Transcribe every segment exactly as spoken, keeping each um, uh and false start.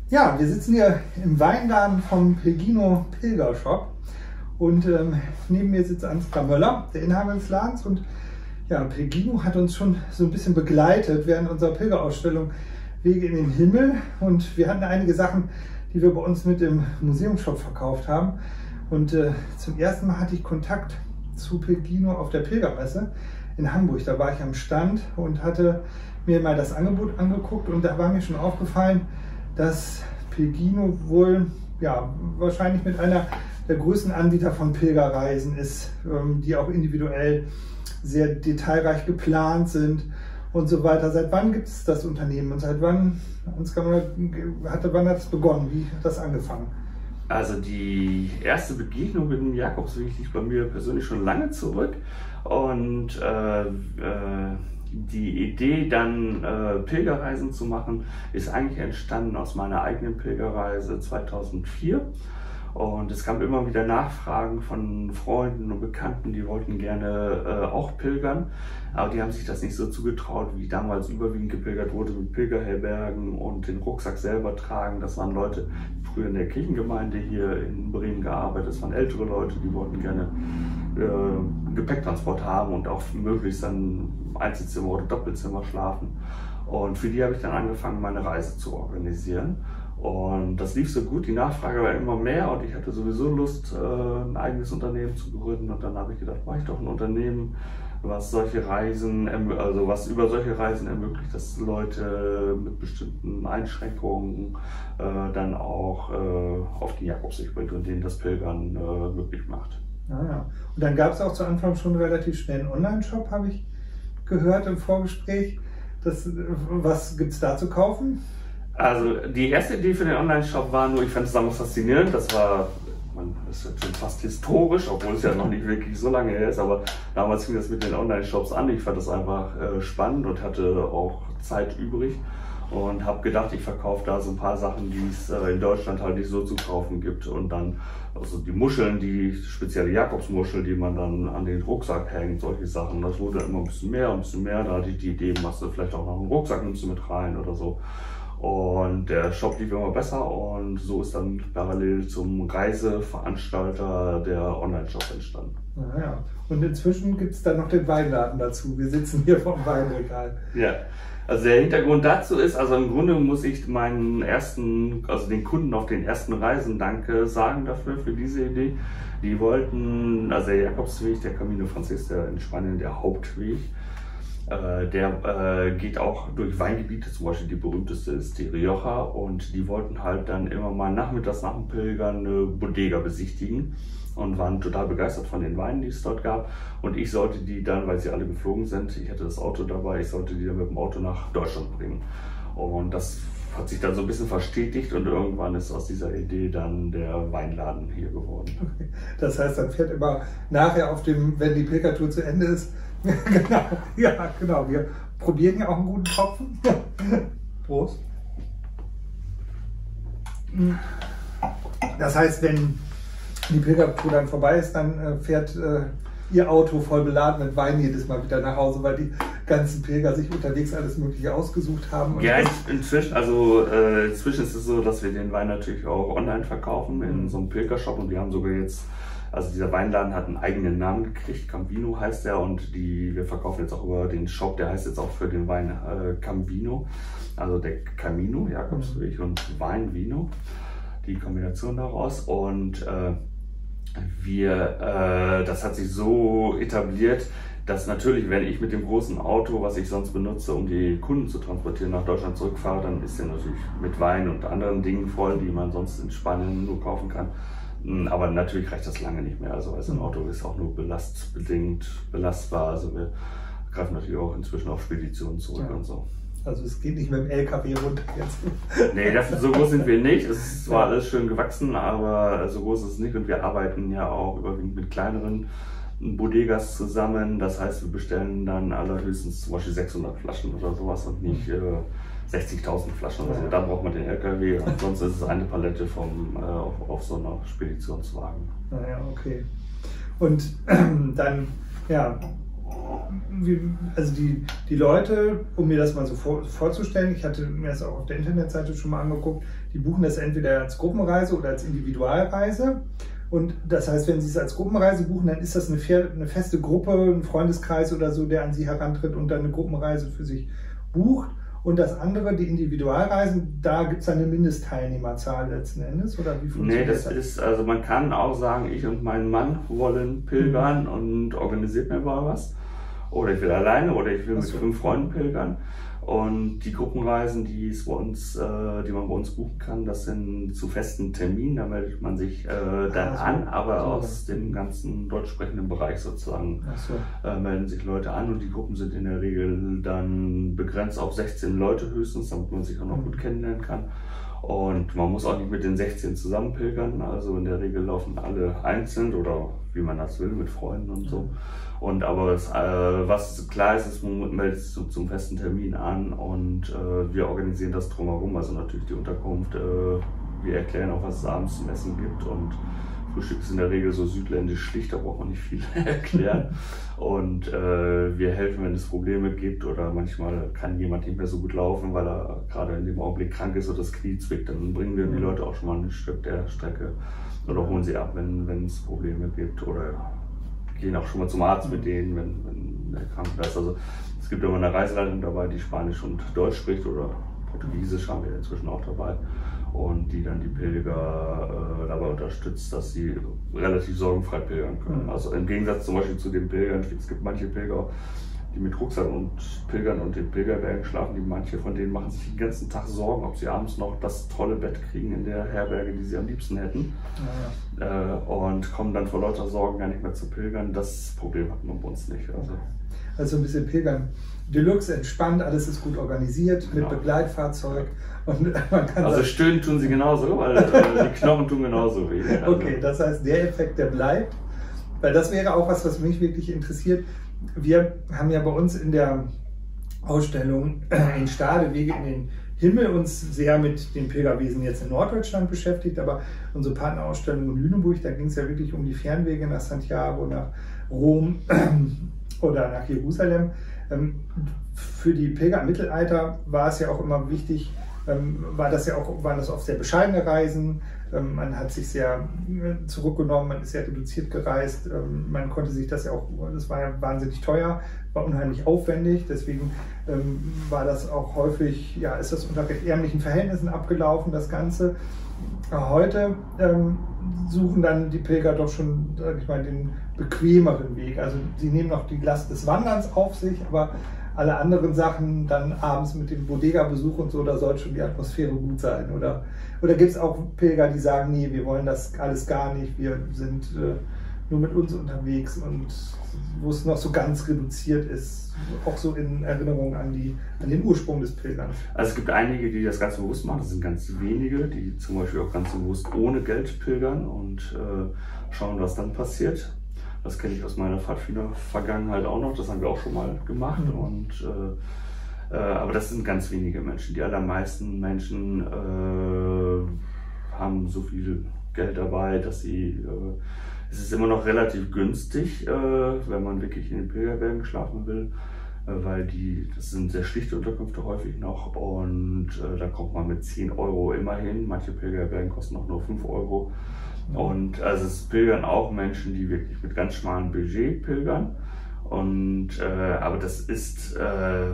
Ja, wir sitzen hier im Weinladen vom Pellegrino Pilgershop und ähm, neben mir sitzt Ansgar Möller, der Inhaber des Ladens. Und ja, Pellegrino hat uns schon so ein bisschen begleitet während unserer Pilgerausstellung Wege in den Himmel, und wir hatten einige Sachen, die wir bei uns mit im Museumsshop verkauft haben. Und äh, zum ersten Mal hatte ich Kontakt zu Pellegrino auf der Pilgermesse in Hamburg. Da war ich am Stand und hatte mir mal das Angebot angeguckt, und da war mir schon aufgefallen, dass Pellegrino wohl ja, wahrscheinlich mit einer der größten Anbieter von Pilgerreisen ist, ähm, die auch individuell sehr detailreich geplant sind und so weiter. Seit wann gibt es das Unternehmen und seit wann, hatte, wann hat es begonnen? Wie hat das angefangen? Also die erste Begegnung mit dem Jakobsweg liegt bei mir persönlich schon lange zurück, und äh, äh, die Idee, dann äh, Pilgerreisen zu machen, ist eigentlich entstanden aus meiner eigenen Pilgerreise zweitausendvier. Und es kam immer wieder Nachfragen von Freunden und Bekannten, die wollten gerne äh, auch pilgern, aber die haben sich das nicht so zugetraut, wie damals überwiegend gepilgert wurde mit Pilgerherbergen und den Rucksack selber tragen. Das waren Leute, die früher in der Kirchengemeinde hier in Bremen gearbeitet. Das waren ältere Leute, die wollten gerne äh, Gepäcktransport haben und auch möglichst dann Einzelzimmer oder Doppelzimmer schlafen. Und für die habe ich dann angefangen, meine Reise zu organisieren. Und das lief so gut, die Nachfrage war immer mehr, und ich hatte sowieso Lust, ein eigenes Unternehmen zu gründen. Und dann habe ich gedacht, mache ich doch ein Unternehmen, was solche Reisen, also was über solche Reisen ermöglicht, dass Leute mit bestimmten Einschränkungen äh, dann auch äh, auf den Jakobsweg bringt und denen das Pilgern äh, möglich macht. Ah, ja. Und dann gab es auch zu Anfang schon relativ schnell einen Online-Shop, habe ich gehört im Vorgespräch. Das, was gibt es da zu kaufen? Also die erste Idee für den Online-Shop war nur, ich fand es damals faszinierend, das war, man ist jetzt schon fast historisch, obwohl es ja noch nicht wirklich so lange her ist, aber damals fing das mit den Online-Shops an. Ich fand das einfach äh, spannend und hatte auch Zeit übrig und habe gedacht, ich verkaufe da so ein paar Sachen, die es äh, in Deutschland halt nicht so zu kaufen gibt, und dann also die Muscheln, die spezielle Jakobsmuschel, die man dann an den Rucksack hängt, solche Sachen. Das wurde immer ein bisschen mehr, ein bisschen mehr, da hatte ich die Idee, machst du vielleicht auch noch einen Rucksack, nimmst du mit rein oder so. Und der Shop lief immer besser, und so ist dann parallel zum Reiseveranstalter der Online-Shop entstanden. Ah, ja. Und inzwischen gibt es dann noch den Weinladen dazu. Wir sitzen hier vom Weinregal. Ja, also der Hintergrund dazu ist, also im Grunde muss ich meinen ersten, also den Kunden auf den ersten Reisen Danke sagen dafür, für diese Idee. Die wollten, also der Jakobsweg, der Camino Frances, der in Spanien der Hauptweg, der äh, geht auch durch Weingebiete, zum Beispiel die berühmteste ist die Rioja, und die wollten halt dann immer mal nachmittags nach dem Pilgern eine Bodega besichtigen und waren total begeistert von den Weinen, die es dort gab. Und ich sollte die dann, weil sie alle geflogen sind, ich hatte das Auto dabei, ich sollte die dann mit dem Auto nach Deutschland bringen. Und das hat sich dann so ein bisschen verstetigt, und irgendwann ist aus dieser Idee dann der Weinladen hier geworden. Okay. Das heißt, dann fährt immer nachher auf dem, wenn die Pilgertour zu Ende ist, genau, ja, genau. Wir probieren ja auch einen guten Tropfen. Prost. Das heißt, wenn die Pilgertour dann vorbei ist, dann fährt äh, Ihr Auto voll beladen mit Wein jedes Mal wieder nach Hause, weil die ganzen Pilger sich unterwegs alles Mögliche ausgesucht haben. Und ja, inzwischen, also äh, inzwischen ist es so, dass wir den Wein natürlich auch online verkaufen in so einem Pilgershop, und wir haben sogar jetzt, also dieser Weinladen hat einen eigenen Namen gekriegt, Campino heißt der, und die, wir verkaufen jetzt auch über den Shop, der heißt jetzt auch für den Wein äh, Campino, also der Camino, Jakobsweg, mhm. und Wein Vino, die Kombination daraus. Und äh, wir, äh, das hat sich so etabliert, dass natürlich, wenn ich mit dem großen Auto, was ich sonst benutze, um die Kunden zu transportieren, nach Deutschland zurückfahre, dann ist der natürlich mit Wein und anderen Dingen voll, die man sonst in Spanien nur kaufen kann. Aber natürlich reicht das lange nicht mehr. Also ein Auto ist auch nur belastbedingt belastbar. Also wir greifen natürlich auch inzwischen auf Speditionen zurück, ja. Und so. Also es geht nicht mit dem L K W runter jetzt. Nee, das, so groß sind wir nicht. Es ist zwar alles schön gewachsen, aber so groß ist es nicht. Und wir arbeiten ja auch überwiegend mit kleineren Bodegas zusammen. Das heißt, wir bestellen dann allerhöchstens zum Beispiel sechshundert Flaschen oder sowas und nicht äh, sechzigtausend Flaschen oder so. Da braucht man den L K W. Ansonsten ist es eine Palette vom, äh, auf, auf so einer Speditionswagen. Naja, okay. Und ähm, dann, ja, wie, also die, die Leute, um mir das mal so vor, vorzustellen, ich hatte mir das auch auf der Internetseite schon mal angeguckt, die buchen das entweder als Gruppenreise oder als Individualreise. Und das heißt, wenn Sie es als Gruppenreise buchen, dann ist das eine, eine feste Gruppe, ein Freundeskreis oder so, der an Sie herantritt und dann eine Gruppenreise für sich bucht. Und das andere, die Individualreisen, da gibt es eine Mindestteilnehmerzahl letzten Endes? Oder wie funktioniert nee, das? das ist, also man kann auch sagen, ich und mein Mann wollen pilgern mhm. und organisiert mir mal was. Oder ich will alleine oder ich will mit fünf Freunden pilgern. Und die Gruppenreisen, die, es bei uns, äh, die man bei uns buchen kann, das sind zu festen Terminen, da meldet man sich äh, dann also, an, aber so aus dem ganzen deutsch sprechenden Bereich sozusagen so. äh, melden sich Leute an und die Gruppen sind in der Regel dann begrenzt auf sechzehn Leute höchstens, damit man sich auch noch mhm. gut kennenlernen kann. Und man muss auch nicht mit den sechzehn zusammen pilgern, also in der Regel laufen alle einzeln oder wie man das will, mit Freunden und so. Und aber das, äh, was klar ist, ist, man meldet sich zum, zum festen Termin an und äh, wir organisieren das drumherum, also natürlich die Unterkunft, äh, wir erklären auch, was es abends zum Essen gibt und Frühstück ist in der Regel so südländisch schlicht, da braucht man nicht viel erklären. Und äh, wir helfen, wenn es Probleme gibt oder manchmal kann jemand nicht mehr so gut laufen, weil er gerade in dem Augenblick krank ist oder das Knie zwickt, dann bringen wir die Leute auch schon mal ein Stück der Strecke oder holen sie ab, wenn, wenn es Probleme gibt oder gehen auch schon mal zum Arzt mit denen, wenn, wenn der krank ist. Also es gibt immer eine Reiseleitung dabei, die Spanisch und Deutsch spricht oder Portugiesisch haben wir inzwischen auch dabei und die dann die Pilger äh, dabei unterstützt, dass sie relativ sorgenfrei pilgern können. Mhm. Also im Gegensatz zum Beispiel zu den Pilgern, es gibt manche Pilger, die mit Rucksack und Pilgern und den Pilgerbergen schlafen, die manche von denen machen sich den ganzen Tag Sorgen, ob sie abends noch das tolle Bett kriegen in der Herberge, die sie am liebsten hätten. Ja, ja. Äh, und kommen dann vor lauter Sorgen gar nicht mehr zu pilgern. Das Problem hat man bei uns nicht. Also, also ein bisschen Pilgern Deluxe, entspannt, alles ist gut organisiert, mit genau. Begleitfahrzeug. Und man kann also stöhnen tun sie genauso, weil äh, die Knochen tun genauso weh. Also. Okay, das heißt, der Effekt, der bleibt. Weil das wäre auch was, was mich wirklich interessiert. Wir haben ja bei uns in der Ausstellung in Stade Wege in den Himmel uns sehr mit den Pilgerwesen jetzt in Norddeutschland beschäftigt, aber unsere Partnerausstellung in Lüneburg, da ging es ja wirklich um die Fernwege nach Santiago, nach Rom oder nach Jerusalem. Für die Pilger im Mittelalter war es ja auch immer wichtig, war das ja auch, waren das oft sehr bescheidene Reisen. Man hat sich sehr zurückgenommen, man ist sehr reduziert gereist. Man konnte sich das ja auch, das war ja wahnsinnig teuer, war unheimlich aufwendig. Deswegen war das auch häufig, ja, ist das unter recht ärmlichen Verhältnissen abgelaufen, das Ganze. Heute suchen dann die Pilger doch schon, sag ich mal, den bequemeren Weg. Also sie nehmen noch die Last des Wanderns auf sich, aber alle anderen Sachen dann abends mit dem Bodega-Besuch und so, da sollte schon die Atmosphäre gut sein. Oder, oder gibt es auch Pilger, die sagen, nee, wir wollen das alles gar nicht, wir sind äh, nur mit uns unterwegs und wo es noch so ganz reduziert ist, auch so in Erinnerung an, die, an den Ursprung des Pilgerns. Also es gibt einige, die das ganz bewusst machen, das sind ganz wenige, die zum Beispiel auch ganz bewusst ohne Geld pilgern und äh, schauen, was dann passiert. Das kenne ich aus meiner Pfadfinder-Vergangenheit auch noch, das haben wir auch schon mal gemacht. Mhm. Und, äh, äh, aber das sind ganz wenige Menschen. Die allermeisten Menschen äh, haben so viel Geld dabei, dass sie, äh, es ist immer noch relativ günstig, äh, wenn man wirklich in den Pilgerbergen schlafen will, äh, weil die, das sind sehr schlichte Unterkünfte häufig noch und äh, da kommt man mit zehn Euro immerhin. Manche Pilgerbergen kosten auch nur fünf Euro. Und also es pilgern auch Menschen, die wirklich mit ganz schmalem Budget pilgern. Und, äh, aber das ist, äh,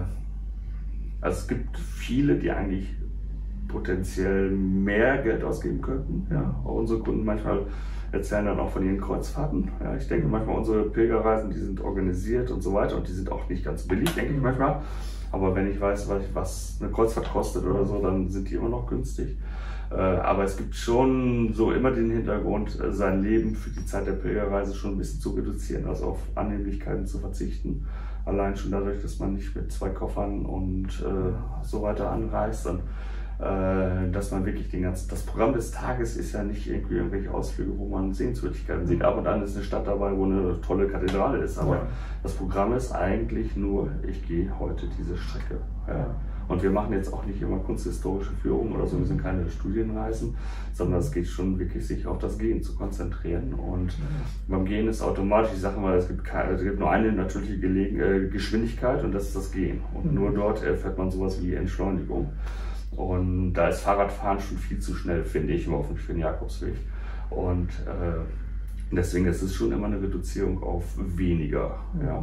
also es gibt viele, die eigentlich potenziell mehr Geld ausgeben könnten. Ja. Unsere Kunden manchmal erzählen dann auch von ihren Kreuzfahrten. Ja, ich denke manchmal, unsere Pilgerreisen, die sind organisiert und so weiter und die sind auch nicht ganz billig, denke ich manchmal. Aber wenn ich weiß, was eine Kreuzfahrt kostet oder so, dann sind die immer noch günstig. Aber es gibt schon so immer den Hintergrund, sein Leben für die Zeit der Pilgerreise schon ein bisschen zu reduzieren, also auf Annehmlichkeiten zu verzichten. Allein schon dadurch, dass man nicht mit zwei Koffern und äh, so weiter anreist. Und äh, dass man wirklich den ganzen, das Programm des Tages ist ja nicht irgendwie irgendwelche Ausflüge, wo man Sehenswürdigkeiten sieht. Ab und an ist eine Stadt dabei, wo eine tolle Kathedrale ist, aber ja. das Programm ist eigentlich nur, ich gehe heute diese Strecke. Ja. Ja. Und wir machen jetzt auch nicht immer kunsthistorische Führungen oder so, wir sind keine Studienreisen, sondern es geht schon wirklich, sich auf das Gehen zu konzentrieren. Und beim Gehen ist automatisch, ich sage mal, es gibt, keine, es gibt nur eine natürliche Gelegen äh, Geschwindigkeit und das ist das Gehen. Und nur dort erfährt man sowas wie Entschleunigung. Und da ist Fahrradfahren schon viel zu schnell, finde ich, überhaupt nicht für den Jakobsweg. Und äh, deswegen ist es schon immer eine Reduzierung auf weniger. Ja.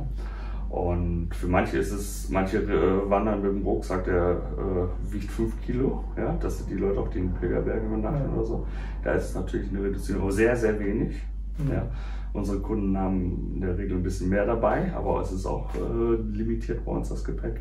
Und für manche ist es, manche äh, wandern mit dem Rucksack, der äh, wiegt fünf Kilo, ja, das sind die Leute, auf die in Pilgerbergen übernachten ja. oder so. Da ist es natürlich eine Reduzierung, aber sehr, sehr wenig. Mhm. Ja. Unsere Kunden haben in der Regel ein bisschen mehr dabei, aber es ist auch äh, limitiert bei uns das Gepäck.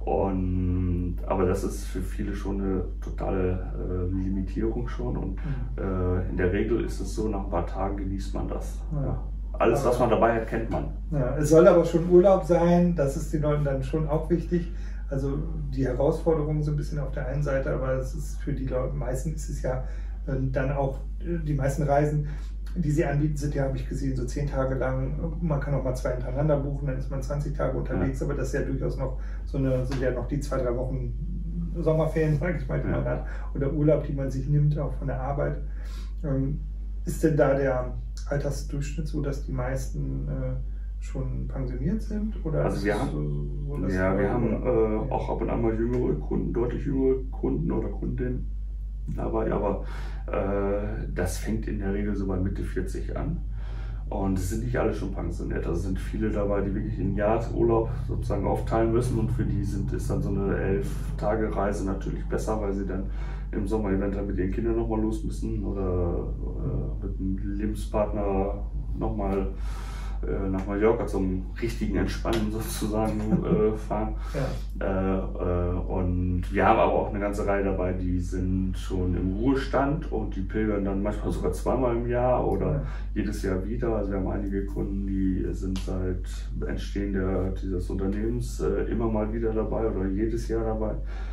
Und, aber das ist für viele schon eine totale äh, Limitierung schon. Und mhm. äh, in der Regel ist es so, nach ein paar Tagen genießt man das. Ja. Ja. Alles, was man dabei hat, kennt man. Ja, es soll aber schon Urlaub sein, das ist den Leuten dann schon auch wichtig. Also die Herausforderungen sind ein bisschen auf der einen Seite, aber es ist für die Leute, meistens ist es ja äh, dann auch, die meisten Reisen, die sie anbieten, sind ja, habe ich gesehen, so zehn Tage lang. Man kann auch mal zwei hintereinander buchen, dann ist man zwanzig Tage unterwegs, ja. aber das ist ja durchaus noch so eine, sind ja noch die zwei, drei Wochen Sommerferien, sage ich mal, die ja. man hat, oder Urlaub, die man sich nimmt, auch von der Arbeit. Ähm, ist denn da der Altersdurchschnitt so, dass die meisten äh, schon pensioniert sind? Oder also wir haben, so, so, ja, wir haben äh, auch ab und an mal jüngere Kunden, deutlich jüngere Kunden oder Kundinnen dabei, aber äh, das fängt in der Regel so bei Mitte vierzig an. Und es sind nicht alle schon pensioniert, also sind viele dabei, die wirklich ein Jahr Urlaub sozusagen aufteilen müssen und für die sind, ist dann so eine elf Tage Reise natürlich besser, weil sie dann im Sommer eventuell mit ihren Kindern nochmal los müssen oder äh, mit einem Lebenspartner nochmal äh, nach Mallorca zum richtigen Entspannen sozusagen äh, fahren. Ja. Äh, äh, und wir haben aber auch eine ganze Reihe dabei, die sind schon im Ruhestand und die pilgern dann manchmal sogar zweimal im Jahr oder ja. jedes Jahr wieder. Also wir haben einige Kunden, die sind seit Entstehen der, dieses Unternehmens äh, immer mal wieder dabei oder jedes Jahr dabei.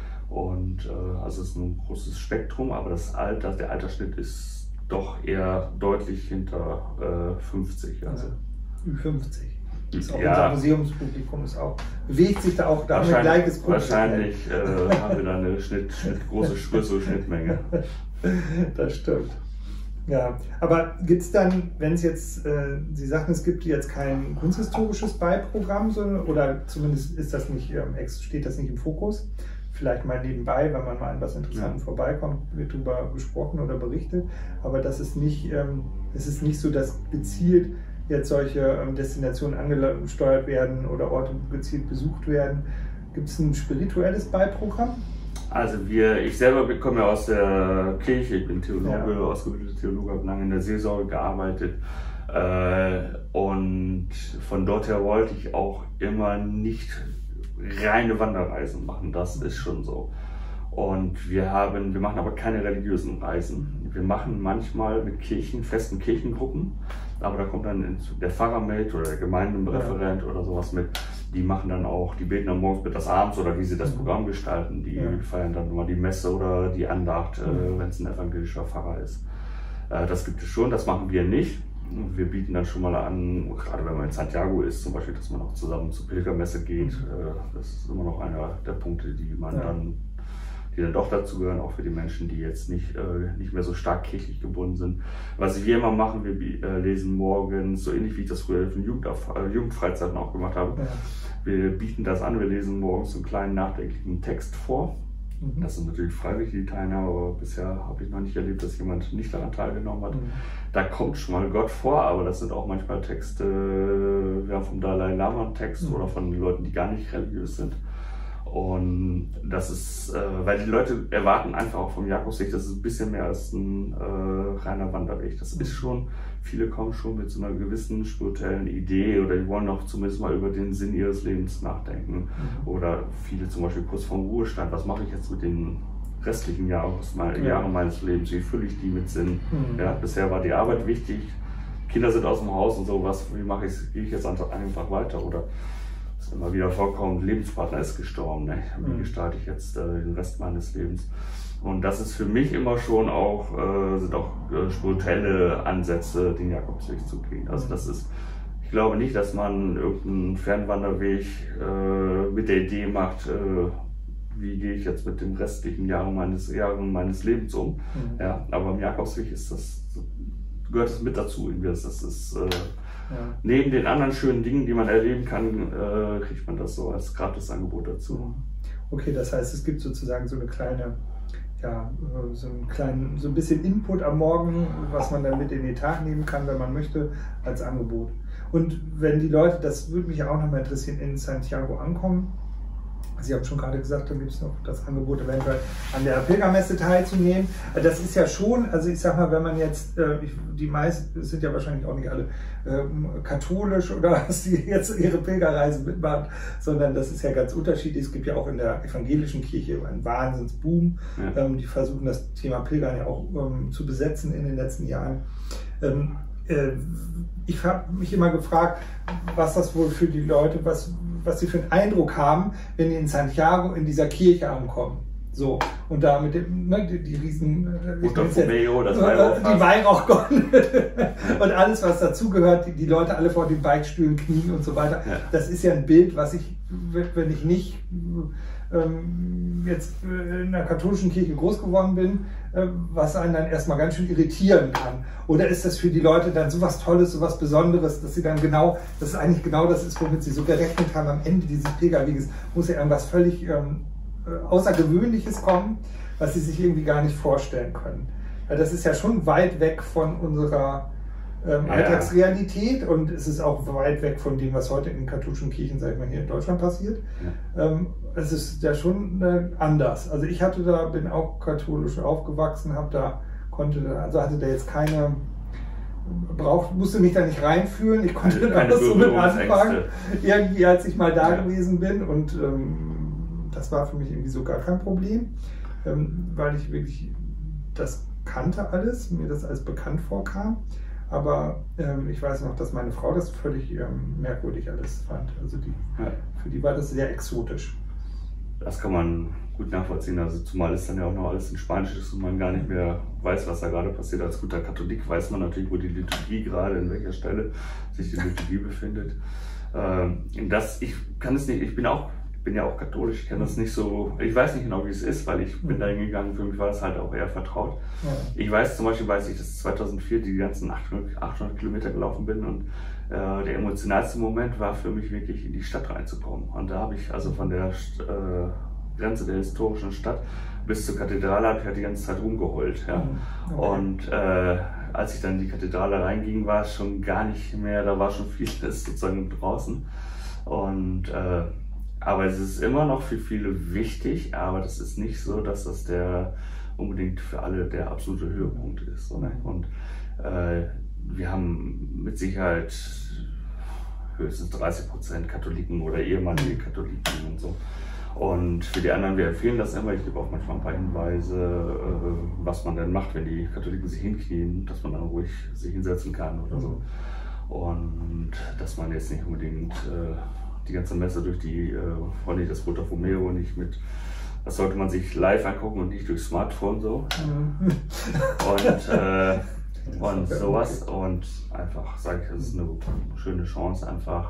Und äh, also es ist ein großes Spektrum, aber das Alter, der Altersschnitt ist doch eher deutlich hinter äh, fünfzig. Also. Ü fünfzig. Ist auch ja. Unser Museumspublikum ist auch, bewegt sich da auch da mit gleiches Publikum. Wahrscheinlich äh, haben wir da eine Schnitt, Schnitt, große größere Schnittmenge. Das stimmt. Ja, aber gibt es dann, wenn es jetzt, äh, Sie sagten, es gibt jetzt kein kunsthistorisches Beiprogramm, sondern, oder zumindest ist das nicht, ähm, steht das nicht im Fokus? Vielleicht mal nebenbei, wenn man mal an was Interessantes ja. vorbeikommt, wird darüber gesprochen oder berichtet. Aber das ist nicht, ähm, es ist nicht so, dass gezielt jetzt solche ähm, Destinationen angesteuert werden oder Orte gezielt besucht werden. Gibt es ein spirituelles Beiprogramm? Also wir, ich selber komme ja aus der Kirche, ich bin Theologe, ja. ausgebildeter Theologe, habe lange in der Seelsorge gearbeitet. Äh, und von dort her wollte ich auch immer nicht reine Wanderreisen machen, das ist schon so. Und wir haben, wir machen aber keine religiösen Reisen. Wir machen manchmal mit Kirchen, festen Kirchengruppen, aber da kommt dann der Pfarrer mit oder der Gemeindereferent ja. oder sowas mit. Die machen dann auch, die beten dann morgens, mittags, abends oder wie sie das Programm gestalten. Die ja. feiern dann immer die Messe oder die Andacht, ja. äh, wenn es ein evangelischer Pfarrer ist. Äh, das gibt es schon, das machen wir nicht. Wir bieten dann schon mal an, gerade wenn man in Santiago ist, zum Beispiel, dass man auch zusammen zur Pilgermesse geht. Das ist immer noch einer der Punkte, die man ja. dann, die dann doch dazu gehören, auch für die Menschen, die jetzt nicht, äh, nicht mehr so stark kirchlich gebunden sind. Was wir immer machen, wir äh, lesen morgens, so ähnlich wie ich das früher in Jugend, äh, Jugendfreizeiten auch gemacht habe. Ja. Wir bieten das an, wir lesen morgens einen kleinen nachdenklichen Text vor. Mhm. Das sind natürlich freiwillig die Teilnahme, aber bisher habe ich noch nicht erlebt, dass jemand nicht daran teilgenommen hat. Mhm. Da kommt schon mal Gott vor, aber das sind auch manchmal Texte, wir haben vom Dalai Lama einen Text mhm. oder von Leuten, die gar nicht religiös sind. Und das ist, äh, weil die Leute erwarten einfach auch vom Jakobsweg, das ist ein bisschen mehr als ein äh, reiner Wanderweg. Das ist schon, viele kommen schon mit so einer gewissen spirituellen Idee oder die wollen auch zumindest mal über den Sinn ihres Lebens nachdenken. Mhm. Oder viele zum Beispiel kurz vorm Ruhestand, was mache ich jetzt mit den restlichen Jahren, ja. Jahren meines Lebens, wie fülle ich die mit Sinn? Mhm. Ja, bisher war die Arbeit wichtig, Kinder sind aus dem Haus und sowas, wie mache ich, gehe ich jetzt einfach weiter? Oder was immer wieder vorkommt, Lebenspartner ist gestorben. Ne? Wie Mhm. gestalte ich jetzt äh, den Rest meines Lebens? Und das ist für mich immer schon auch, äh, sind auch äh, spirituelle Ansätze, den Jakobsweg zu gehen. Also das ist, ich glaube nicht, dass man irgendeinen Fernwanderweg äh, mit der Idee macht, äh, wie gehe ich jetzt mit den restlichen Jahren meines, Jahren meines Lebens um. Mhm. Ja, aber im Jakobsweg ist das, gehört es mit dazu. Das ist, äh, Ja. neben den anderen schönen Dingen, die man erleben kann, äh, kriegt man das so als Gratisangebot dazu. Okay, das heißt, es gibt sozusagen so eine kleine, ja, so einen kleinen, so ein bisschen Input am Morgen, was man dann mit in den Tag nehmen kann, wenn man möchte, als Angebot. Und wenn die Leute, das würde mich auch nochmal interessieren, in Santiago ankommen, Sie haben schon gerade gesagt, dann gibt es noch das Angebot, eventuell an der Pilgermesse teilzunehmen. Das ist ja schon, also ich sag mal, wenn man jetzt, die meisten sind ja wahrscheinlich auch nicht alle katholisch oder was, die jetzt ihre Pilgerreise mitmachen, sondern das ist ja ganz unterschiedlich. Es gibt ja auch in der evangelischen Kirche einen Wahnsinnsboom. Ja. Die versuchen das Thema Pilgern ja auch zu besetzen in den letzten Jahren. Ich habe mich immer gefragt, was das wohl für die Leute, was, was sie für einen Eindruck haben, wenn die in Santiago in dieser Kirche ankommen. So, und da mit dem, ne, die, die riesen, Botafumeiro, das die Weihrauchgondel und alles, was dazugehört, die, die Leute alle vor den Beichtstühlen knien und so weiter. Ja. Das ist ja ein Bild, was ich, wenn ich nicht ähm, jetzt in der katholischen Kirche groß geworden bin, äh, was einen dann erstmal ganz schön irritieren kann. Oder ist das für die Leute dann so was Tolles, so was Besonderes, dass sie dann genau, dass es eigentlich genau das ist, womit sie so gerechnet haben am Ende dieses Pilgerweges, muss ja irgendwas völlig ähm, Außergewöhnliches kommen, was sie sich irgendwie gar nicht vorstellen können. Weil das ist ja schon weit weg von unserer ähm, ja. Alltagsrealität und es ist auch weit weg von dem, was heute in den katholischen Kirchen, sag ich mal, hier in Deutschland passiert. Ja. Ähm, es ist ja schon äh, anders. Also ich hatte da, bin auch katholisch aufgewachsen, habe da, konnte da, also hatte da jetzt keine, brauch, musste mich da nicht reinfühlen, ich konnte da was so mit anfangen, irgendwie als ich mal da ja. gewesen bin und ähm, das war für mich irgendwie so gar kein Problem, ähm, weil ich wirklich das kannte alles, mir das als bekannt vorkam. Aber ähm, ich weiß noch, dass meine Frau das völlig ähm, merkwürdig alles fand. Also die, ja. für die war das sehr exotisch. Das kann man gut nachvollziehen. Also zumal es dann ja auch noch alles in Spanisch ist und man gar nicht mehr weiß, was da gerade passiert. Als guter Katholik weiß man natürlich, wo die Liturgie gerade, in welcher Stelle sich die Liturgie befindet. Ähm, das, ich kann es nicht, ich bin auch Ich bin ja auch katholisch, ich kenne das nicht so, ich weiß nicht genau, wie es ist, weil ich bin da hingegangen, für mich war das halt auch eher vertraut. Ja. Ich weiß zum Beispiel, weiß ich, dass zweitausendvier die ganzen achthundert Kilometer gelaufen bin und äh, der emotionalste Moment war für mich wirklich in die Stadt reinzukommen. Und da habe ich also von der äh, Grenze der historischen Stadt bis zur Kathedrale habe ich halt die ganze Zeit rumgeheult. Ja. Okay. Und äh, als ich dann in die Kathedrale reinging, war es schon gar nicht mehr, da war schon vieles sozusagen draußen. Und äh, aber es ist immer noch für viele wichtig, aber das ist nicht so, dass das der unbedingt für alle der absolute Höhepunkt ist. So, ne? Und äh, wir haben mit Sicherheit höchstens dreißig Prozent Katholiken oder ehemalige Katholiken und so. Und für die anderen, wir empfehlen das immer, ich gebe auch manchmal ein paar Hinweise, äh, was man denn macht, wenn die Katholiken sich hinknien, dass man dann ruhig sich hinsetzen kann oder so. Und dass man jetzt nicht unbedingt äh, die ganze Messe durch die äh, Freunde des Botafumeiro nicht mit, das sollte man sich live angucken und nicht durch Smartphone so. Mhm. Und, äh, und sowas und einfach, sage ich, das ist eine schöne Chance, einfach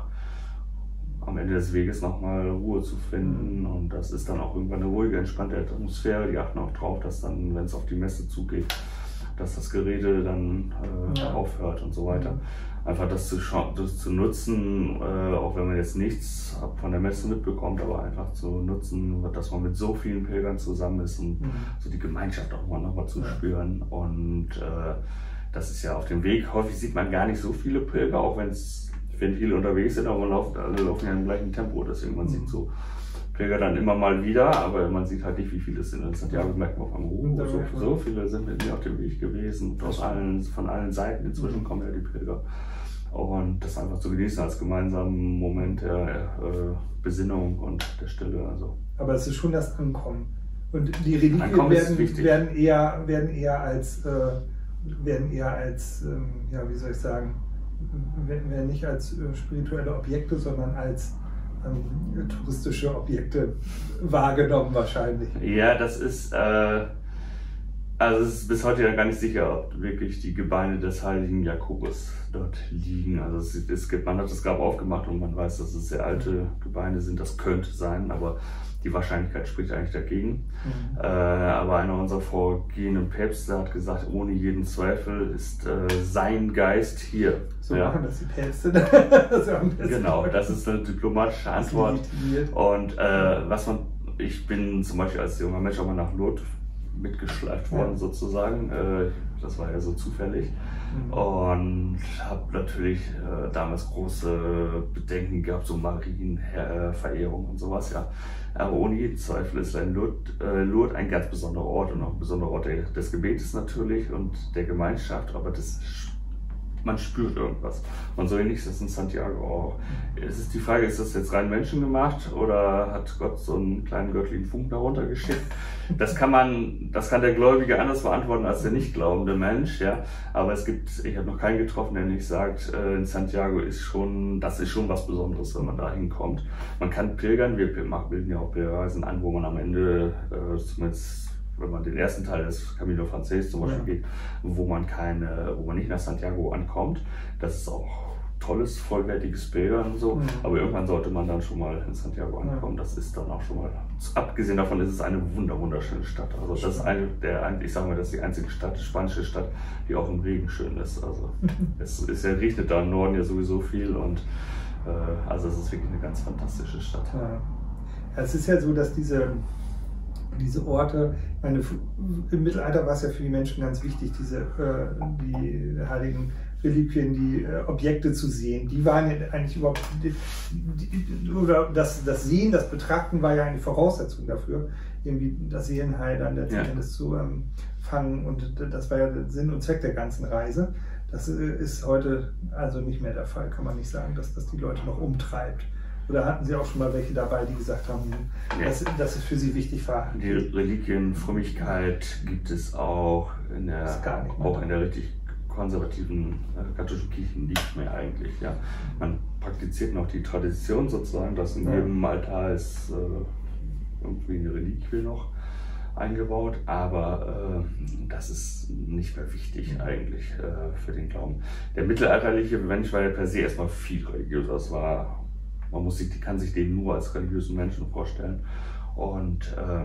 am Ende des Weges nochmal Ruhe zu finden und das ist dann auch irgendwann eine ruhige, entspannte Atmosphäre, die achten auch drauf, dass dann, wenn es auf die Messe zugeht, dass das Gerede dann äh, ja. aufhört und so weiter. Einfach das zu, das zu nutzen, äh, auch wenn man jetzt nichts von der Messe mitbekommt, aber einfach zu nutzen, dass man mit so vielen Pilgern zusammen ist und mhm. so die Gemeinschaft auch mal nochmal zu ja. spüren. Und äh, das ist ja auf dem Weg, häufig sieht man gar nicht so viele Pilger, auch wenn es wenn viele unterwegs sind, aber man laufen, alle laufen ja im gleichen Tempo, deswegen man mhm. sieht so Pilger dann immer mal wieder, aber man sieht halt nicht, wie viele es sind. Das hat ja gemerkt, auf einmal, oh, so, so viele sind mit mir auf dem Weg gewesen, aus allen, von allen Seiten, inzwischen kommen ja die Pilger. Und das einfach zu genießen als gemeinsamen Moment der äh, Besinnung und der Stille. Also. Aber es ist schon das Ankommen. Und die Religien werden, werden, eher, werden eher als, äh, werden eher als ähm, ja, wie soll ich sagen, werden nicht als äh, spirituelle Objekte, sondern als, ähm, touristische Objekte wahrgenommen wahrscheinlich. Ja, das ist, äh, also es ist bis heute ja gar nicht sicher, ob wirklich die Gebeine des heiligen Jakobus dort liegen. Also es, es gibt, man hat das Grab aufgemacht und man weiß, dass es sehr alte Gebeine sind. Das könnte sein, aber die Wahrscheinlichkeit spricht eigentlich dagegen. Mhm. Äh, aber einer unserer vorgehenden Päpste hat gesagt, ohne jeden Zweifel ist äh, sein Geist hier. So ja. Machen das die Päpste. Das genau, das ist eine diplomatische Antwort. Und äh, was man, ich bin zum Beispiel als junger Mensch auch mal nach Lourdes mitgeschleift worden, ja. sozusagen. Äh, das war ja so zufällig. Mhm. Und habe natürlich äh, damals große Bedenken gehabt, so Marienverehrung und sowas, ja. Aber ohne jeden Zweifel ist ein Lourdes, äh, Lourdes ein ganz besonderer Ort und auch ein besonderer Ort des Gebetes natürlich und der Gemeinschaft, aber das, man spürt irgendwas. Und so ähnlich ist es in Santiago auch. Es ist die Frage, ist das jetzt rein menschengemacht oder hat Gott so einen kleinen göttlichen Funken darunter geschickt? Das kann man, das kann der Gläubige anders beantworten als der nicht glaubende Mensch, ja. Aber es gibt, ich habe noch keinen getroffen, der nicht sagt, äh, in Santiago ist schon, das ist schon was Besonderes, wenn man da hinkommt. Man kann pilgern, wir bilden ja auch Pilgerreisen an, wo man am Ende, äh, zumindest wenn man den ersten Teil des Camino Frances zum Beispiel ja. geht, wo man keine, wo man nicht nach Santiago ankommt. Das ist auch tolles, vollwertiges Pilgern und so, mhm. aber irgendwann sollte man dann schon mal in Santiago ankommen. Ja. Das ist dann auch schon mal, abgesehen davon ist es eine wunder, wunderschöne Stadt. Also das ist eine der, ich sage mal, das ist die einzige Stadt, die spanische Stadt, die auch im Regen schön ist. Also es ist ja, regnet da im Norden ja sowieso viel und äh, also es ist wirklich eine ganz fantastische Stadt. Ja. Es ist ja so, dass diese Diese Orte, meine, im Mittelalter war es ja für die Menschen ganz wichtig, diese äh, die heiligen Reliquien, die äh, Objekte zu sehen. Die waren ja eigentlich überhaupt, die, die, oder das, das Sehen, das Betrachten war ja eine Voraussetzung dafür, irgendwie das Seelenheil dann letzten ja. Endes zu ähm, fangen. Und das war ja der Sinn und Zweck der ganzen Reise. Das ist heute also nicht mehr der Fall, kann man nicht sagen, dass das die Leute noch umtreibt. Oder hatten Sie auch schon mal welche dabei, die gesagt haben, ja. dass, dass es für Sie wichtig war? Die Reliquienfrömmigkeit gibt es auch in der, auch in der richtig konservativen äh, katholischen Kirche nicht mehr eigentlich. Ja. Man praktiziert noch die Tradition sozusagen, dass in ja. jedem Altar ist äh, irgendwie eine Reliquie noch eingebaut, aber äh, das ist nicht mehr wichtig mhm. eigentlich äh, für den Glauben. Der mittelalterliche Mensch war ja per se erstmal viel religiöser. Das war Man muss sich, kann sich den nur als religiösen Menschen vorstellen. Und, äh,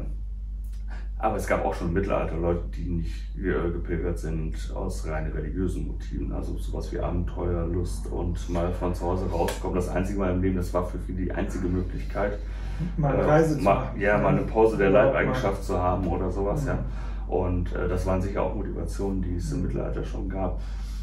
aber es gab auch schon im Mittelalter Leute, die nicht äh, gepilgert sind aus rein religiösen Motiven. Also sowas wie Abenteuer, Lust und mal von zu Hause rauskommen. Das einzige Mal im Leben, das war für viele die einzige Möglichkeit, mal eine Reise äh, zu mal, machen. Ja, mal eine Pause der Leibeigenschaft zu haben oder sowas. Mhm. Ja. Und äh, das waren sicher auch Motivationen, die es im Mittelalter schon gab.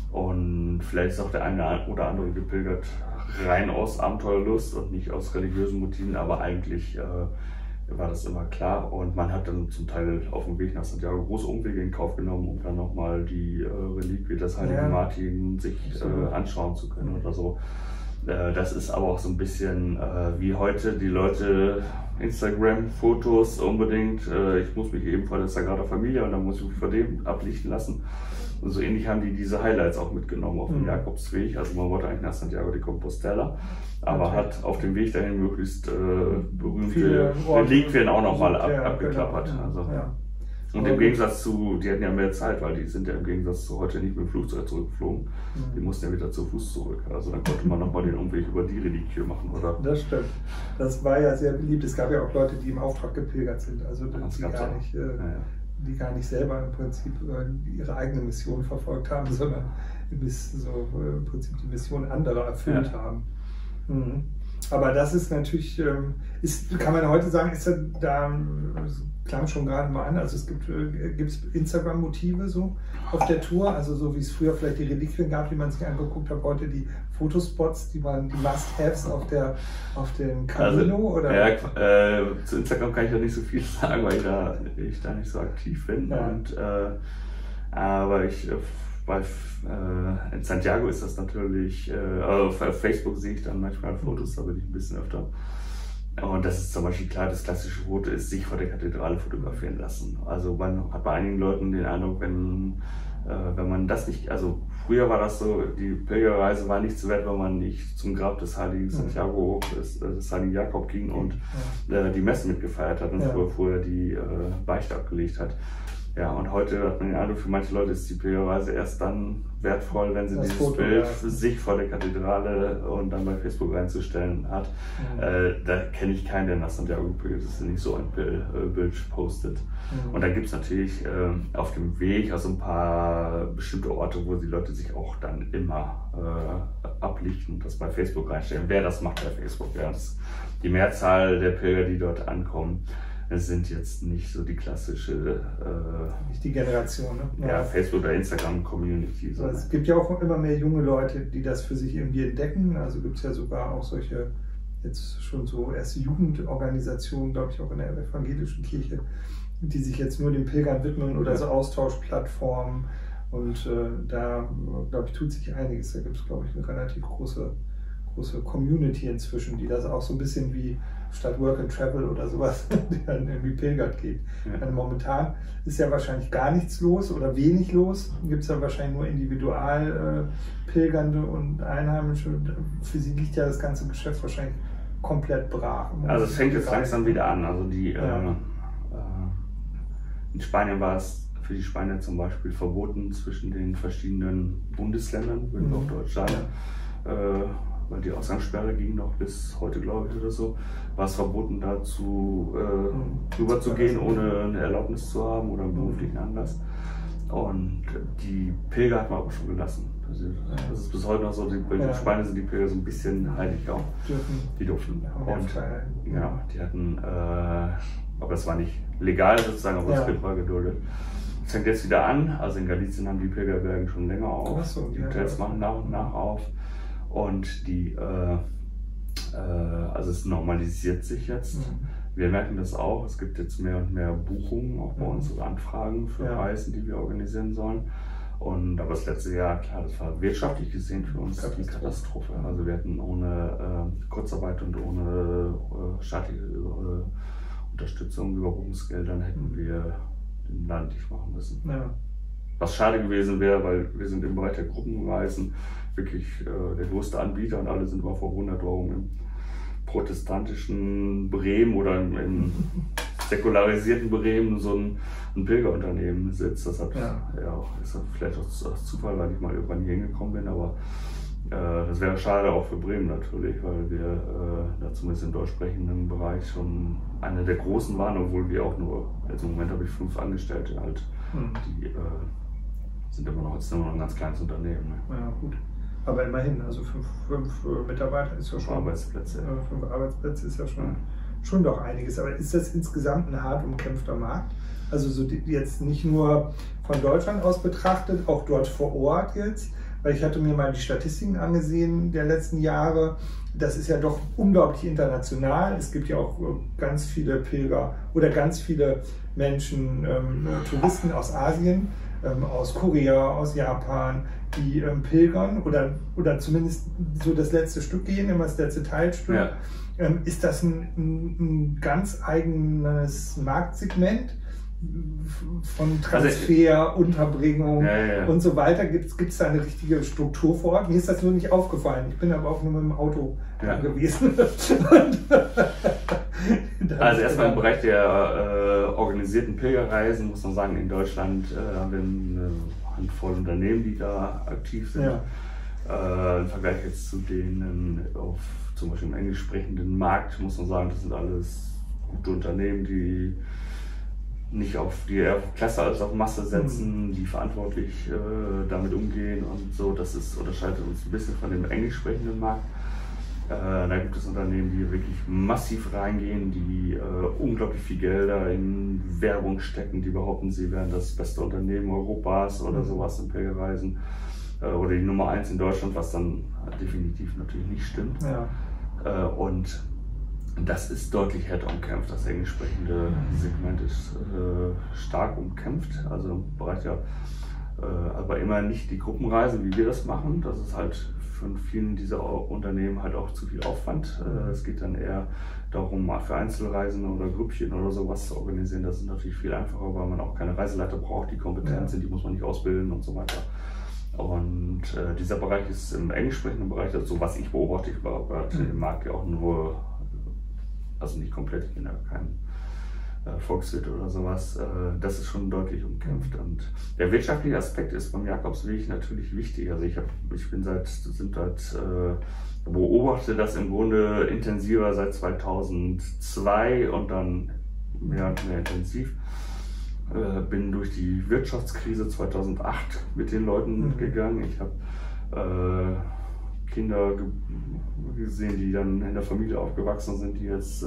Und vielleicht ist auch der eine oder andere gepilgert rein aus Abenteuerlust und nicht aus religiösen Motiven, aber eigentlich äh, war das immer klar. Und man hat dann zum Teil auf dem Weg nach Santiago große Umwege in Kauf genommen, um dann nochmal die äh, Reliquie des heiligen ja. Martin sich äh, anschauen zu können oder so. Äh, das ist aber auch so ein bisschen äh, wie heute die Leute Instagram-Fotos unbedingt. Äh, ich muss mich eben vor der Sagrada Familia und dann muss ich mich vor dem ablichten lassen. Und so ähnlich haben die diese Highlights auch mitgenommen auf dem mhm. Jakobsweg. Also man wollte eigentlich nach Santiago de Compostela, aber okay. hat auf dem Weg dahin möglichst äh, berühmte Reliquien auch nochmal ab, ja, abgeklappert. Genau. Also. Ja. Und im Gegensatz zu, die hatten ja mehr Zeit, weil die sind ja im Gegensatz zu heute nicht mit dem Flugzeug zurückgeflogen. Mhm. Die mussten ja wieder zu Fuß zurück. Also dann konnte man nochmal den Umweg über die Reliquie machen, oder? Das stimmt. Das war ja sehr beliebt. Es gab ja auch Leute, die im Auftrag gepilgert sind. Also die gar nicht... Äh, ja, ja. die gar nicht selber im Prinzip ihre eigene Mission verfolgt haben, sondern bis so im Prinzip die Mission anderer erfüllt ja. haben. Mhm. Aber das ist natürlich, ist, kann man heute sagen, ist da, das klang schon gerade mal an, also es gibt gibt's Instagram-Motive so auf der Tour, also so wie es früher vielleicht die Reliquien gab, die man sich angeguckt hat, heute die Fotospots, die waren die Must-Haves auf, der, auf dem Camino? Also, oder? Ja, äh, zu Instagram kann ich ja nicht so viel sagen, weil ich da, ich da nicht so aktiv bin. Ja. Und, äh, aber ich, bei, äh, in Santiago ist das natürlich, äh, auf Facebook sehe ich dann manchmal Fotos, da bin ich ein bisschen öfter. Und das ist zum Beispiel klar, das klassische Foto ist, sich vor der Kathedrale fotografieren lassen. Also man hat bei einigen Leuten den Eindruck, wenn äh, wenn man das nicht, also früher war das so, die Pilgerreise war nichts wert, wenn man nicht zum Grab des heiligen Santiago, des, des heiligen Jakob ging und äh, die Messe mitgefeiert hat und ja. vorher, vorher die äh, Beichte abgelegt hat. Ja, und heute hat man den Eindruck, für manche Leute ist die Pilgerreise erst dann wertvoll, wenn sie das dieses Foto, Bild ja. für sich vor der Kathedrale und dann bei Facebook reinzustellen hat. Mhm. Äh, da kenne ich keinen, der nach Santiago pilgert, das ist nicht so ein Bild, äh, Bild postet. Mhm. Und da gibt es natürlich äh, auf dem Weg also ein paar bestimmte Orte, wo die Leute sich auch dann immer äh, ablichten und das bei Facebook reinstellen. Wer das macht bei Facebook, ja, das, die Mehrzahl der Pilger, die dort ankommen, es sind jetzt nicht so die klassische äh, nicht die Generation, ne? Ja, Facebook- oder Instagram-Community. So. Es gibt ja auch immer mehr junge Leute, die das für sich irgendwie entdecken. Also gibt es ja sogar auch solche, jetzt schon so erste Jugendorganisationen, glaube ich, auch in der evangelischen Kirche, die sich jetzt nur den Pilgern widmen oder so Austauschplattformen. Und äh, da, glaube ich, tut sich einiges. Da gibt es, glaube ich, eine relativ große, große Community inzwischen, die das auch so ein bisschen wie statt Work and Travel oder sowas, die dann irgendwie pilgert geht. Ja. Also momentan ist ja wahrscheinlich gar nichts los oder wenig los. Gibt es ja wahrscheinlich nur individual äh, Pilgernde und Einheimische. Für sie liegt ja das ganze Geschäft wahrscheinlich komplett brach. Also es fängt jetzt langsam wieder an. Also die, ja. äh, in Spanien war es für die Spanier zum Beispiel verboten, zwischen den verschiedenen Bundesländern, würde ich auf Deutsch sagen, ja. äh, weil die Ausgangssperre ging noch bis heute, glaube ich, oder so, war es verboten, dazu äh, mhm. rüber zu gehen, ohne eine Erlaubnis zu haben oder einen beruflichen Anlass. Und die Pilger hat man aber schon gelassen. Also, das ist bis heute noch so, die ja. Spanier sind die Pilger so ein bisschen heilig auch. Dürfen. Die durften. Ja, und ja, die hatten, äh, aber es war nicht legal sozusagen, aber es ja. war geduldet. Es fängt jetzt wieder an, also in Galicien haben die Pilgerbergen schon länger auf. So, die Hotels ja, machen nach und nach auf. Und die, äh, äh, also es normalisiert sich jetzt. Mhm. Wir merken das auch, es gibt jetzt mehr und mehr Buchungen, auch bei mhm. uns, also Anfragen für ja. Reisen, die wir organisieren sollen. Und aber das letzte Jahr, klar, das war wirtschaftlich gesehen für uns die Katastrophe. Also wir hatten ohne äh, Kurzarbeit und ohne äh, staatliche äh, Unterstützung, Überbrückungsgeldern hätten wir den Laden dicht machen müssen. Ja. Was schade gewesen wäre, weil wir sind im Bereich der Gruppenreisen wirklich äh, der größte Anbieter und alle sind mal vor hundert Euro im protestantischen Bremen oder im, im säkularisierten Bremen so ein, ein Pilgerunternehmen sitzt. Das hat ja, ja auch, ist vielleicht auch Zufall, weil ich mal irgendwann hier hingekommen bin, aber äh, das wäre schade auch für Bremen natürlich, weil wir äh, da zumindest im deutschsprechenden Bereich schon eine der großen waren, obwohl wir auch nur, also im Moment habe ich fünf Angestellte halt, mhm. die äh, sind immer noch, ist immer noch ein ganz kleines Unternehmen. Ne? Ja, gut. Aber immerhin, also fünf, fünf Mitarbeiter ist ja schon. Arbeitsplätze. Äh, fünf Arbeitsplätze ist ja schon, ja. schon doch einiges. Aber ist das insgesamt ein hart umkämpfter Markt? Also so die, jetzt nicht nur von Deutschland aus betrachtet, auch dort vor Ort jetzt. Weil ich hatte mir mal die Statistiken angesehen der letzten Jahre. Das ist ja doch unglaublich international. Es gibt ja auch ganz viele Pilger oder ganz viele Menschen, ähm, Touristen aus Asien, ähm, aus Korea, aus Japan, die ähm, pilgern oder, oder zumindest so das letzte Stück gehen, immer das letzte Teilstück. Ja. Ähm, ist das ein, ein, ein ganz eigenes Marktsegment? Von Transfer, also, Unterbringung ja, ja. und so weiter. Gibt es da eine richtige Struktur vor Ort? Mir ist das nur nicht aufgefallen. Ich bin aber auch nur mit dem Auto ja. gewesen. Also erstmal im Bereich der äh, organisierten Pilgerreisen muss man sagen, in Deutschland äh, haben wir eine Handvoll Unternehmen, die da aktiv sind. Ja. Äh, Im Vergleich jetzt zu denen auf zum Beispiel im englisch sprechenden Markt muss man sagen, das sind alles gute Unternehmen, die nicht auf die auf Klasse als auf Masse setzen, die verantwortlich äh, damit umgehen und so. Das ist, unterscheidet uns ein bisschen von dem englisch sprechenden Markt. Äh, da gibt es Unternehmen, die wirklich massiv reingehen, die äh, unglaublich viel Gelder in Werbung stecken, die behaupten, sie wären das beste Unternehmen Europas oder sowas in Pilgerreisen. Äh, oder die Nummer eins in Deutschland, was dann definitiv natürlich nicht stimmt. Ja. Äh, und das ist deutlich härter umkämpft. Das englisch sprechende Segment ist äh, stark umkämpft. Also im Bereich ja, äh, aber immer nicht die Gruppenreisen, wie wir das machen. Das ist halt von vielen dieser Unternehmen halt auch zu viel Aufwand. Mhm. Es geht dann eher darum, für Einzelreisen oder Grüppchen oder sowas zu organisieren. Das ist natürlich viel einfacher, weil man auch keine Reiseleiter braucht, die kompetent sind, die muss man nicht ausbilden und so weiter. Und äh, dieser Bereich ist im englischsprechenden Bereich, also was ich beobachte, ich beobachte mhm. den Markt ja auch nur, also nicht komplett, ich bin ja kein äh, Volkswirt oder sowas, äh, das ist schon deutlich umkämpft. Mhm. Und der wirtschaftliche Aspekt ist beim Jakobsweg natürlich wichtig. Also ich, hab, ich bin seit, sind seit, äh, beobachte das im Grunde intensiver seit zweitausendzwei und dann mehr und mehr intensiv. Äh, bin durch die Wirtschaftskrise zweitausendacht mit den Leuten mhm. gegangen. Ich habe äh, Kinder ge gesehen, die dann in der Familie aufgewachsen sind, die jetzt äh,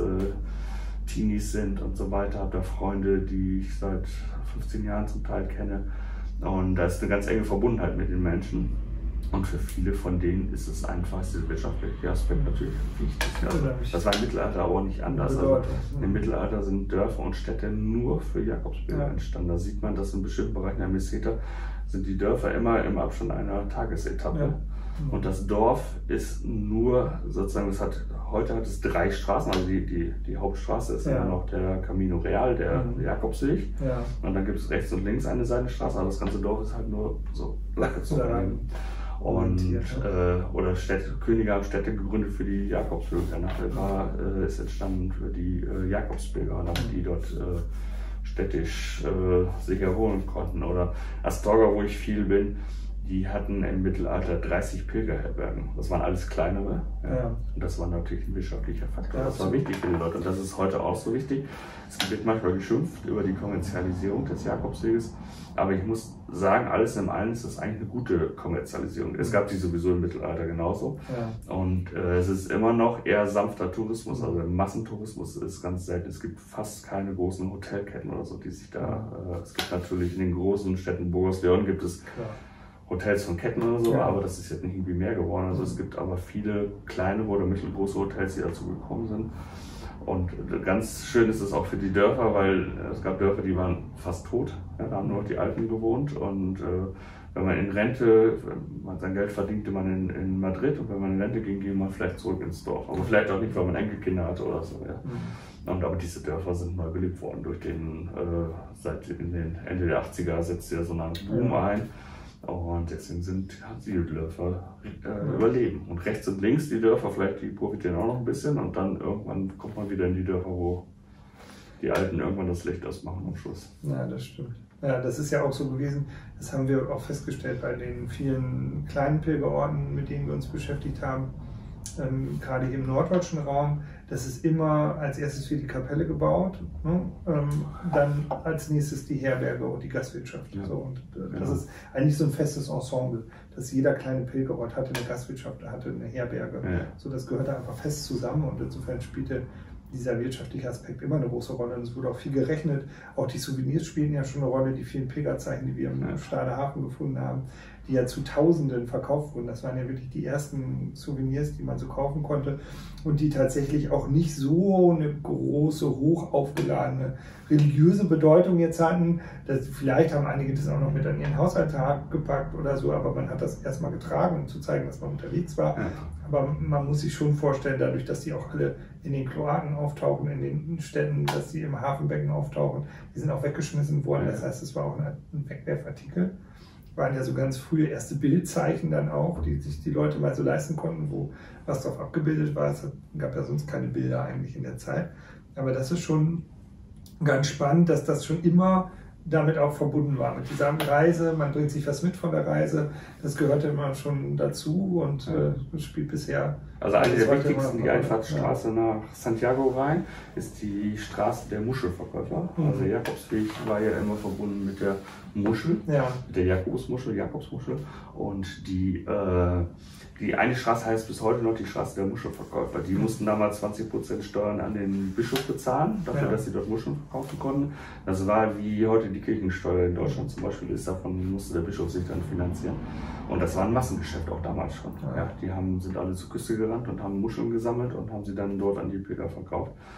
Teenies sind und so weiter. Habe da Freunde, die ich seit fünfzehn Jahren zum Teil kenne. Und da ist eine ganz enge Verbundenheit mit den Menschen. Und für viele von denen ist es einfach, ist der wirtschaftliche Aspekt natürlich wichtig. Also das war im Mittelalter aber auch nicht anders. Also im Mittelalter sind Dörfer und Städte nur für Jakobsbilder ja. entstanden. Da sieht man, dass in bestimmten Bereichen der Meseta sind die Dörfer immer im Abstand einer Tagesetappe. Ja. Und das Dorf ist nur sozusagen, es hat, heute hat es drei Straßen, also die, die, die Hauptstraße ist ja. immer noch der Camino Real, der mhm. Jakobsweg. Ja. Und dann gibt es rechts und links eine Seitenstraße, aber das ganze Dorf ist halt nur so lang gezogen. Und, äh, oder Städte, Könige haben Städte gegründet für die Jakobsbürger. Nachher äh, ist entstanden für die äh, Jakobsbürger, damit die dort äh, städtisch äh, sich erholen konnten. Oder Astorga, wo ich viel bin, die hatten im Mittelalter dreißig Pilgerherbergen. Das waren alles kleinere. Ja. Ja. Und das war natürlich ein wirtschaftlicher Faktor. Ja, das war wichtig für die Leute und das ist heute auch so wichtig. Es wird manchmal geschimpft über die Kommerzialisierung des Jakobsweges. Aber ich muss sagen, alles in allem ist das eigentlich eine gute Kommerzialisierung. Es gab die sowieso im Mittelalter genauso. Ja. Und äh, es ist immer noch eher sanfter Tourismus, also Massentourismus ist ganz selten. Es gibt fast keine großen Hotelketten oder so, die sich da, äh, es gibt natürlich in den großen Städten, Burgos Leon gibt es Klar. Hotels von Ketten oder so, ja. aber das ist jetzt nicht irgendwie mehr geworden. Also es gibt aber viele kleinere oder mittelgroße Hotels, die dazu gekommen sind. Und ganz schön ist es auch für die Dörfer, weil es gab Dörfer, die waren fast tot. Ja, da haben nur noch die Alten gewohnt. Und äh, wenn man in Rente, man sein Geld verdiente man in, in Madrid und wenn man in Rente ging, ging man vielleicht zurück ins Dorf. Aber vielleicht auch nicht, weil man Enkelkinder hatte oder so. Ja. Mhm. Und aber diese Dörfer sind neu belebt worden durch den, äh, seit in den Ende der achtziger setzt ja so einen Boom ein. Und deswegen sind die Dörfer äh, ja. überleben. Und rechts und links die Dörfer, vielleicht die profitieren auch noch ein bisschen und dann irgendwann kommt man wieder in die Dörfer, wo die Alten irgendwann das Licht ausmachen am Schluss. Ja, das stimmt. Ja, das ist ja auch so gewesen, das haben wir auch festgestellt bei den vielen kleinen Pilgerorten, mit denen wir uns beschäftigt haben, ähm, gerade hier im norddeutschen Raum. Das ist immer als erstes für die Kapelle gebaut, ne? ähm, dann als nächstes die Herberge und die Gastwirtschaft. Ja. So, und äh, das ja. ist eigentlich so ein festes Ensemble, dass jeder kleine Pilgerort hatte eine Gastwirtschaft, hatte eine Herberge. Ja. So, das gehörte einfach fest zusammen und insofern spielte dieser wirtschaftliche Aspekt immer eine große Rolle. Und es wurde auch viel gerechnet. Auch die Souvenirs spielen ja schon eine Rolle, die vielen Pilgerzeichen, die wir im ja. Stahler Hafen gefunden haben, die ja zu Tausenden verkauft wurden. Das waren ja wirklich die ersten Souvenirs, die man so kaufen konnte und die tatsächlich auch nicht so eine große, hoch aufgeladene religiöse Bedeutung jetzt hatten. Das, vielleicht haben einige das auch noch mit an ihren Hausalltag gepackt oder so, aber man hat das erstmal getragen, um zu zeigen, dass man unterwegs war. Ja. Aber man muss sich schon vorstellen, dadurch, dass die auch alle in den Kloaken auftauchen, in den Städten, dass sie im Hafenbecken auftauchen, die sind auch weggeschmissen worden. Das heißt, es war auch ein Wegwerfartikel. Waren ja so ganz frühe erste Bildzeichen dann auch, die sich die Leute mal so leisten konnten, wo was drauf abgebildet war. Es gab ja sonst keine Bilder eigentlich in der Zeit. Aber das ist schon ganz spannend, dass das schon immer damit auch verbunden war, mit dieser Reise. Man bringt sich was mit von der Reise. Das gehörte immer schon dazu und äh, spielt bisher. Also eine der wichtigsten, die Einfahrtsstraße ja. nach Santiago rein, ist die Straße der Muschelverkäufer. Mhm. Also der Jakobsweg war ja immer verbunden mit der Muschel, ja. mit der Jakobsmuschel, Jakobsmuschel. Und die, äh, die eine Straße heißt bis heute noch die Straße der Muschelverkäufer. Die mhm. mussten damals zwanzig Prozent Steuern an den Bischof bezahlen, dafür, ja. dass sie dort Muscheln verkaufen konnten. Das war wie heute die Kirchensteuer in Deutschland zum Beispiel ist, davon musste der Bischof sich dann finanzieren. Und das war ein Massengeschäft auch damals schon. Ja. Ja, die haben, sind alle zur Küste gerannt und haben Muscheln gesammelt und haben sie dann dort an die Pilger verkauft.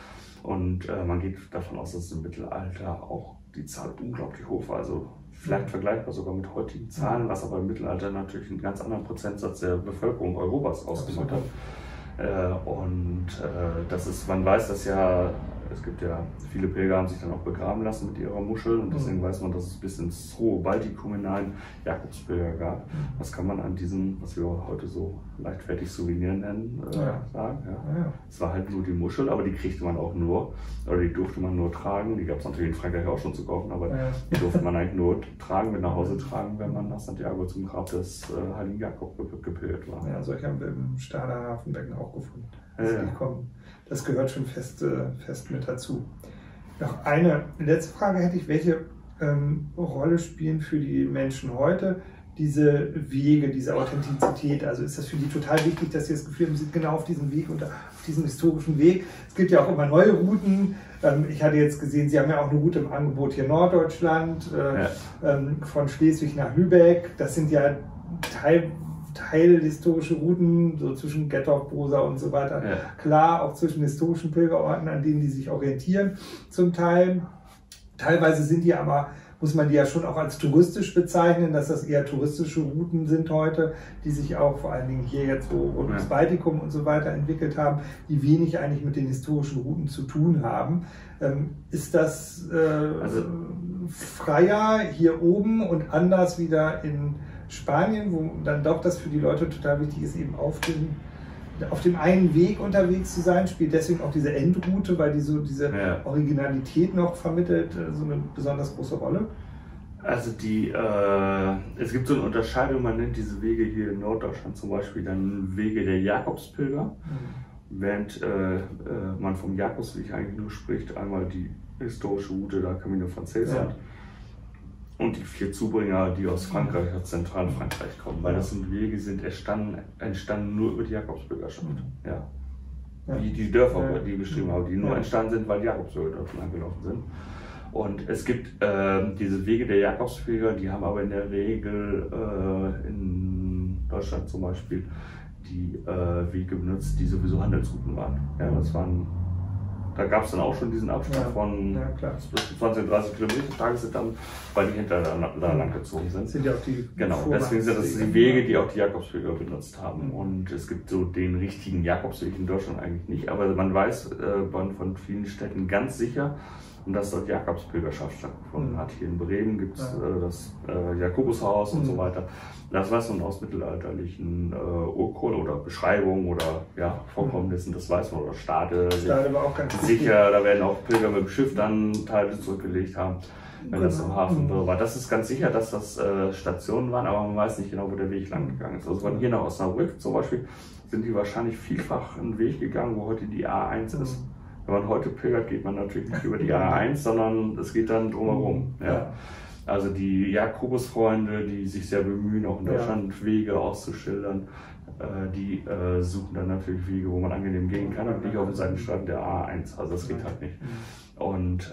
Und äh, man geht davon aus, dass im Mittelalter auch die Zahl unglaublich hoch war. Also vielleicht vergleichbar sogar mit heutigen Zahlen, was aber im Mittelalter natürlich einen ganz anderen Prozentsatz der Bevölkerung Europas ausgemacht hat. Äh, und äh, das ist, man weiß das ja, es gibt ja, viele Pilger haben sich dann auch begraben lassen mit ihrer Muschel und deswegen mhm. weiß man, dass es bis ins hohe Baltikum hinein Jakobspilger gab. Mhm. Was kann man an diesem, was wir heute so leichtfertig Souvenir nennen, äh, ja. sagen? Ja. Ja. Es war halt nur die Muschel, aber die kriegte man auch nur, oder die durfte man nur tragen. Die gab es natürlich in Frankreich auch schon zu kaufen, aber ja. die durfte man eigentlich nur tragen, mit nach Hause tragen, wenn man nach Santiago zum Grab des äh, Heiligen Jakob gepilgert war. Ja, solche haben wir im Stader Hafenbecken auch gefunden. Also ja. die kommen. Das gehört schon fest, äh, fest mit dazu. Noch eine letzte Frage hätte ich. Welche ähm, Rolle spielen für die Menschen heute diese Wege, diese Authentizität? Also ist das für die total wichtig, dass sie das Gefühl haben, sie sind genau auf diesem Weg und auf diesem historischen Weg? Es gibt ja auch immer neue Routen. Ähm, ich hatte jetzt gesehen, Sie haben ja auch eine Route im Angebot hier in Norddeutschland, äh, ja. ähm, von Schleswig nach Lübeck. Das sind ja Teil teilhistorische Routen, so zwischen Gettorf, Bosa und so weiter. Ja. Klar, auch zwischen historischen Pilgerorten, an denen die sich orientieren zum Teil. Teilweise sind die aber, muss man die ja schon auch als touristisch bezeichnen, dass das eher touristische Routen sind heute, die sich auch vor allen Dingen hier jetzt so rund ums Baltikum und so weiter entwickelt haben, die wenig eigentlich mit den historischen Routen zu tun haben. Ähm, ist das äh, also, freier hier oben und anders wieder in Spanien, wo dann doch das für die Leute total wichtig ist, eben auf dem, auf dem einen Weg unterwegs zu sein, spielt deswegen auch diese Endroute, weil die so diese ja. Originalität noch vermittelt, so eine besonders große Rolle? Also die, äh, es gibt so eine Unterscheidung, man nennt diese Wege hier in Norddeutschland zum Beispiel dann Wege der Jakobspilger, mhm. während äh, äh, man vom Jakobsweg eigentlich nur spricht, einmal die historische Route der Camino Frances ja. hat. Und die vier Zubringer, die aus Frankreich, aus Zentralfrankreich kommen, weil das sind Wege, sind entstanden, entstanden nur über die Jakobsbürgerschaft. Ja. Die, die Dörfer, die beschrieben haben, die nur entstanden sind, weil die Jakobsbürger dort angelaufen sind. Und es gibt äh, diese Wege der Jakobsbürger, die haben aber in der Regel äh, in Deutschland zum Beispiel die äh, Wege benutzt, die sowieso Handelsrouten waren. Ja, das waren Da gab es dann auch schon diesen Abstand ja, von ja, zwanzig, dreißig Kilometer Tagesetappen, weil die hinter da, da lang gezogen sind. Sind ja auch die genau, deswegen sind das die Wege, die auch die Jakobswege benutzt haben. Mhm. Und es gibt so den richtigen Jakobsweg in Deutschland eigentlich nicht, aber man weiß äh, von vielen Städten ganz sicher, dass dort Jakobspilgerschaft stattgefunden mhm. hat. Hier in Bremen gibt es ja. äh, das äh, Jakobushaus mhm. und so weiter. Das weiß man aus mittelalterlichen äh, Urkunden oder Beschreibungen oder ja, Vorkommnissen, das weiß man, oder Stade. Stade war auch ganz sicher, da werden auch Pilger mit dem Schiff dann Teile zurückgelegt haben, wenn genau. das im Hafen mhm. war. Das ist ganz sicher, dass das äh, Stationen waren, aber man weiß nicht genau, wo der Weg lang gegangen ist. Also von hier nach Osnabrück zum Beispiel sind die wahrscheinlich vielfach einen Weg gegangen, wo heute die A eins mhm. ist. Wenn man heute pilgert, geht man natürlich nicht über die A eins, sondern es geht dann drumherum. Ja. Ja. Also die Jakobusfreunde, die sich sehr bemühen, auch in Deutschland ja. Wege auszuschildern, äh, die äh, suchen dann natürlich Wege, wo man angenehm gehen kann und nicht auf den Seitenstreifen der A eins. Also das geht halt nicht. Und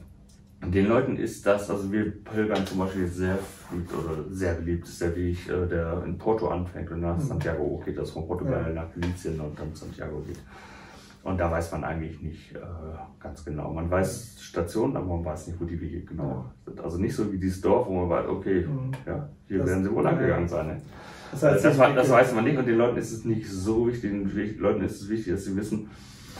äh, den Leuten ist das, also wir pilgern zum Beispiel sehr beliebt oder sehr beliebt ist der Weg, äh, der in Porto anfängt und nach Santiago geht, das von Portugal ja. nach Galicien und dann Santiago geht. Und da weiß man eigentlich nicht äh, ganz genau. Man weiß Stationen, aber man weiß nicht, wo die Wege genau sind. Also nicht so wie dieses Dorf, wo man weiß, okay, mhm. ja, hier das, werden sie wohl lang gegangen sein. Ne? Das, heißt, das, das, das weiß man nicht und den Leuten ist es nicht so wichtig. Den Leuten ist es wichtig, dass sie wissen,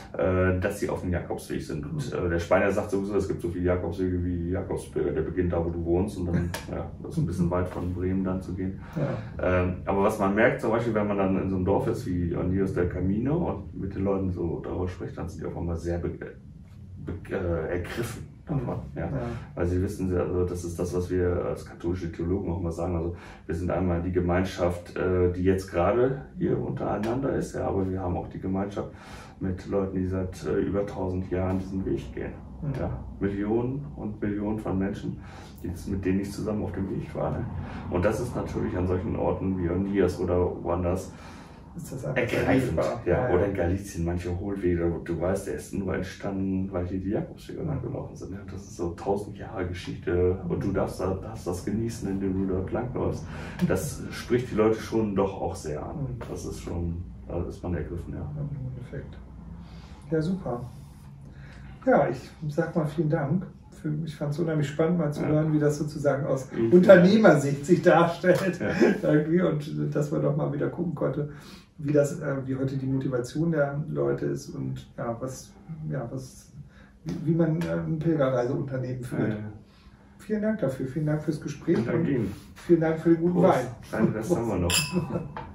äh, dass sie auf dem Jakobsweg sind. Und äh, der Spanier sagt sowieso, es gibt so viele Jakobswege wie Jakobsbilder. Der beginnt da, wo du wohnst und dann, ja, das ist ein bisschen weit von Bremen dann zu gehen. Ja. Ähm, aber was man merkt, zum Beispiel, wenn man dann in so einem Dorf ist wie Honillos del Camino und mit den Leuten so darüber spricht, dann sind die auf einmal sehr be be äh, ergriffen davon. Ja. Ja. Weil sie wissen, also das ist das, was wir als katholische Theologen auch immer sagen. Also wir sind einmal die Gemeinschaft, äh, die jetzt gerade hier untereinander ist, ja, aber wir haben auch die Gemeinschaft mit Leuten, die seit äh, über tausend Jahren diesen Weg gehen. Mhm. Ja, Millionen und Millionen von Menschen, die, mit denen ich zusammen auf dem Weg war. Ne? Und das ist natürlich an solchen Orten wie Honillos oder woanders ist das ergreifend. Ja, ja, oder in Galicien, manche Hohlwege, du weißt, der ist nur entstanden, weil hier die Jakobswege lang gelaufen sind. Ja? Das ist so tausend Jahre Geschichte und du darfst, darfst das genießen, indem du dort langläufst. Das spricht die Leute schon doch auch sehr an. Das ist schon, da ist man ergriffen. Ja. Perfekt. Ja, super. ja, ich sag mal vielen Dank. Für, ich fand es unheimlich spannend, mal zu ja. hören, wie das sozusagen aus ich Unternehmersicht sich darstellt. Ja. Irgendwie, und dass man doch mal wieder gucken konnte, wie das, äh, wie heute die Motivation der Leute ist und ja, was, ja, was, wie, wie man äh, ein Pilgerreiseunternehmen führt. Ja. Vielen Dank dafür, vielen Dank fürs Gespräch und vielen Dank für den guten Prost. Wein. Einen Rest haben wir noch.